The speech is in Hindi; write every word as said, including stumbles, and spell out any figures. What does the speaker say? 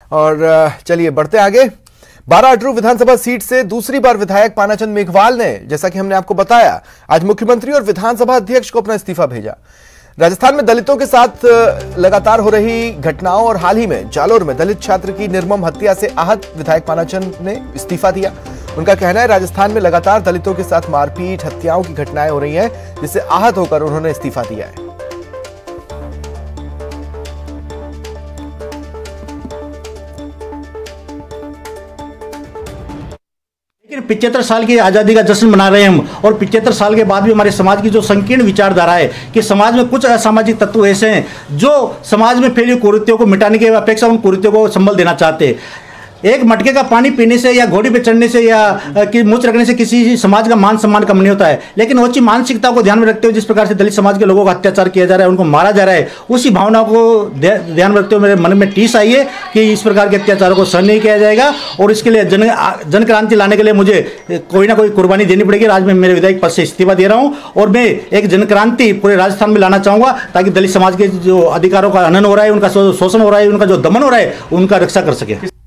और चलिए बढ़ते आगे। बारह अटरू विधानसभा सीट से दूसरी बार विधायक पानाचंद मेघवाल ने, जैसा कि हमने आपको बताया, आज मुख्यमंत्री और विधानसभा अध्यक्ष को अपना इस्तीफा भेजा। राजस्थान में दलितों के साथ लगातार हो रही घटनाओं और हाल ही में जालोर में दलित छात्र की निर्मम हत्या से आहत विधायक पानाचंद ने इस्तीफा दिया। उनका कहना है राजस्थान में लगातार दलितों के साथ मारपीट, हत्याओं की घटनाएं हो रही हैं, जिससे आहत होकर उन्होंने इस्तीफा दिया है। लेकिन पिछहत्तर साल की आज़ादी का जश्न मना रहे हैं हम, और पिछहत्तर साल के बाद भी हमारे समाज की जो संकीर्ण विचारधारा है कि समाज में कुछ असामाजिक तत्व ऐसे हैं जो समाज में फैली कुरीतियों को मिटाने की अपेक्षा उन कुरीतियों को संबल देना चाहते हैं। एक मटके का पानी पीने से या घोड़ी पे चढ़ने से या कि मूछ रखने से किसी समाज का मान सम्मान कम नहीं होता है, लेकिन उसी मानसिकता को ध्यान में रखते हुए जिस प्रकार से दलित समाज के लोगों का अत्याचार किया जा रहा है, उनको मारा जा रहा है, उसी भावना को ध्यान में रखते हुए मेरे मन में टीस आई है कि इस प्रकार के अत्याचारों को सहन नहीं किया जाएगा और इसके लिए जन जन क्रांति लाने के लिए मुझे कोई ना कोई कुर्बानी देनी पड़ेगी। आज मैं मेरे विधायक पद से इस्तीफा दे रहा हूँ और मैं एक जन क्रांति पूरे राजस्थान में लाना चाहूँगा ताकि दलित समाज के जो अधिकारों का हनन हो रहा है, उनका शोषण हो रहा है, उनका जो दमन हो रहा है, उनका रक्षा कर सके।